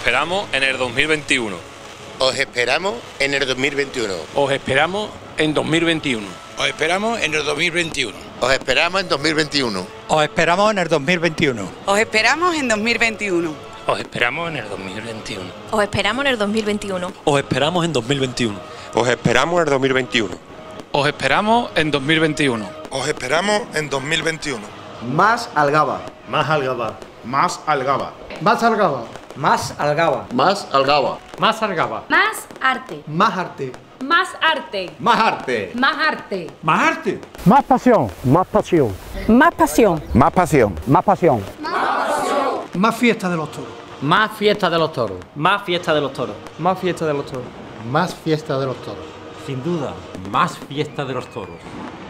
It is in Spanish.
esperamos en el 2021. Os esperamos en el 2021. Os esperamos en 2021. Os esperamos en el 2021. Os esperamos en 2021. Os esperamos en el 2021. Os esperamos en 2021. Os esperamos en el 2021. Os esperamos en el 2021. Os esperamos en 2021. Os esperamos en el 2021. Os esperamos en 2021. Os esperamos en 2021. Más Algaba. Más Algaba. Más Algaba. Más Algaba. Más Algaba. Más Algaba. Más Algaba. Más arte. Más arte. Más arte. Más arte. Más arte. Más arte. Más pasión. Más pasión. Más pasión. Más pasión. Más pasión. Más fiesta de los toros. Más fiesta de los toros. Más fiesta de los toros. Más fiesta de los toros. Más fiesta de los toros. Sin duda, más fiesta de los toros.